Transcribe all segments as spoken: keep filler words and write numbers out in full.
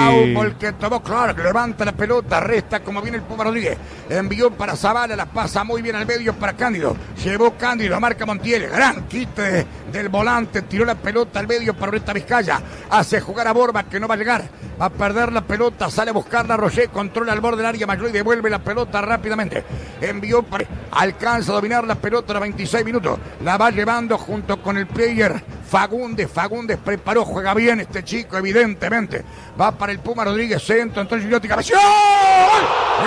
Fútbol que tomó Clark, levanta la pelota, resta como viene el Puma Rodríguez. Envió para Zavala, la pasa muy bien al medio para Cándido. Llevó Cándido, marca Montiel, gran quite del volante, tiró la pelota al medio para Oreta Vizcaya. Hace jugar a Borba que no va a llegar. Va a perder la pelota, sale a buscarla Roger, controla al borde del área mayor y devuelve la pelota rápidamente. Envió para... Alcanza a dominar la pelota a los veintiséis minutos. La va llevando junto con el player Fagundes. Fagundes preparó, juega bien este chico, evidentemente. Va para el Puma Rodríguez, centro, entonces Gigliotti, cabeceó. ¡Gol!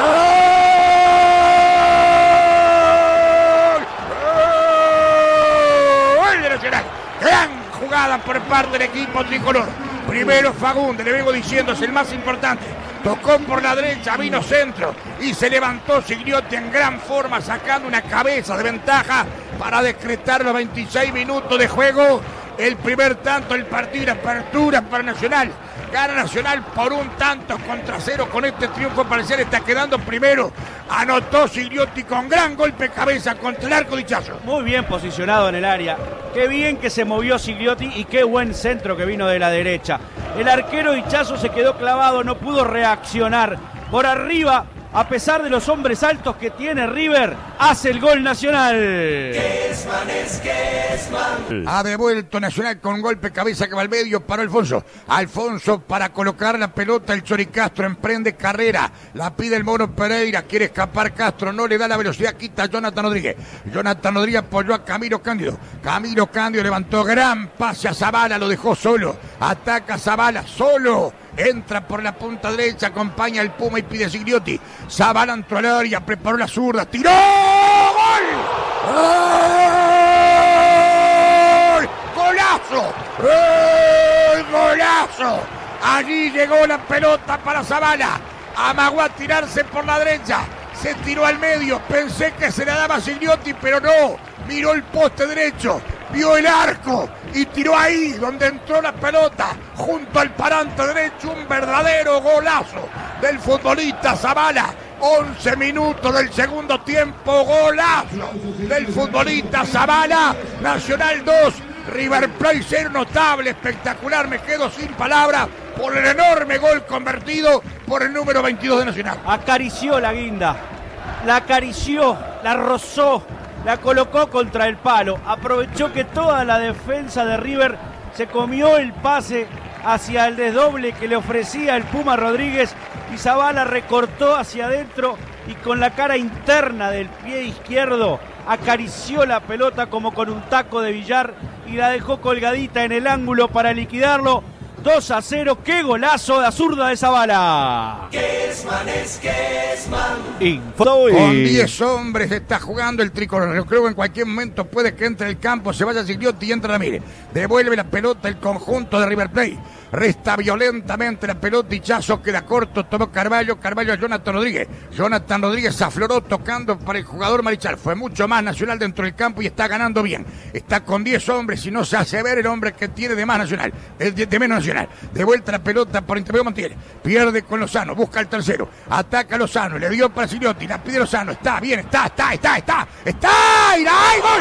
¡Gol! ¡Gol de Nacional! Gran jugada por parte del equipo tricolor. Primero Fagundes, le vengo diciendo, es el más importante. Tocó por la derecha, vino centro y se levantó Gigliotti en gran forma, sacando una cabeza de ventaja para decretar los veintiséis minutos de juego. El primer tanto del partido, apertura para Nacional. Gana Nacional por un tanto contra cero con este triunfo parcial. Está quedando primero. Anotó Gigliotti con gran golpe de cabeza contra el arco de Ichazo. Muy bien posicionado en el área. Qué bien que se movió Gigliotti y qué buen centro que vino de la derecha. El arquero Ichazo se quedó clavado, no pudo reaccionar. Por arriba, a pesar de los hombres altos que tiene River, hace el gol Nacional. Kesman es Kesman. Ha devuelto Nacional con golpe de cabeza que va al medio para Alfonso. Alfonso para colocar la pelota, el Chori Castro emprende carrera. La pide el Mono Pereira, quiere escapar Castro, no le da la velocidad, quita a Jonathan Rodríguez. Jonathan Rodríguez apoyó a Camilo Cándido. Camilo Cándido levantó gran pase a Zavala, lo dejó solo. Ataca a Zavala, solo. Entra por la punta derecha, acompaña al Puma y pide a Gigliotti. Zavala entró al área, preparó la zurda, tiró. ¡Gol! ¡Gol! ¡Golazo! ¡Gol! ¡Golazo! Allí llegó la pelota para Zavala. Amagó a tirarse por la derecha. Se tiró al medio. Pensé que se la daba a Gigliotti, pero no. Miró el poste derecho. Vio el arco y tiró ahí donde entró la pelota, junto al parante derecho, un verdadero golazo del futbolista Zavala. once minutos del segundo tiempo, golazo del futbolista Zavala. Nacional dos, River Plate cero, notable, espectacular, me quedo sin palabras por el enorme gol convertido por el número veintidós de Nacional. Acarició la guinda, la acarició, la rozó, la colocó contra el palo, aprovechó que toda la defensa de River se comió el pase hacia el desdoble que le ofrecía el Puma Rodríguez y Zavala recortó hacia adentro y con la cara interna del pie izquierdo acarició la pelota como con un taco de billar y la dejó colgadita en el ángulo para liquidarlo. dos a cero, qué golazo de zurda de Zavala. Kesman es Kesman. Info y... Con diez hombres está jugando el tricolor. Yo creo que en cualquier momento puede que entre el campo, se vaya Gigliotti y entra Ramírez. Devuelve la pelota el conjunto de River Plate. Resta violentamente la pelota, Ichazo queda corto, tomó Carvalho, Carvalho a Jonathan Rodríguez. Jonathan Rodríguez afloró tocando para el jugador Marichal. Fue mucho más Nacional dentro del campo y está ganando bien. Está con diez hombres y no se hace ver el hombre que tiene de más Nacional, de, de menos Nacional. De vuelta la pelota por intermedio Montiel. Pierde con Lozano, busca el tercero. Ataca a Lozano, le dio para Gigliotti, la pide Lozano. Está bien, está, está, está, está. ¡Está! ¡Y ¡ay, gol!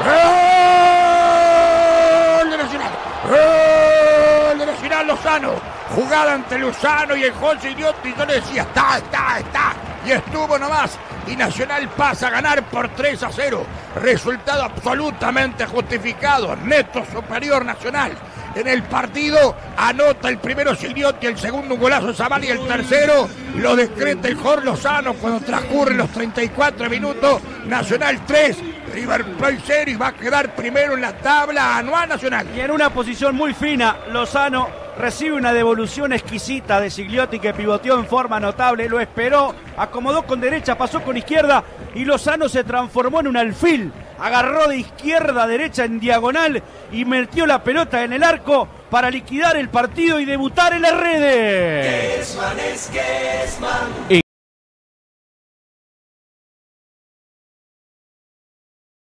¡Gol de Nacional! ¡Gol de Nacional Lozano! Jugada entre Lozano y el gol Gigliotti. Yo le decía, está, está, está. Y estuvo nomás. Y Nacional pasa a ganar por tres a cero. Resultado absolutamente justificado. Neto superior Nacional. En el partido anota el primero Gigliotti, el segundo un golazo Zavala y el tercero lo decreta el Jorge Lozano cuando transcurren los treinta y cuatro minutos. Nacional tres, River Plate cero y va a quedar primero en la tabla anual Nacional. Y en una posición muy fina, Lozano recibe una devolución exquisita de Gigliotti que pivoteó en forma notable, lo esperó, acomodó con derecha, pasó con izquierda y Lozano se transformó en un alfil. Agarró de izquierda a derecha en diagonal y metió la pelota en el arco para liquidar el partido y debutar en las redes. Kesman es Kesman.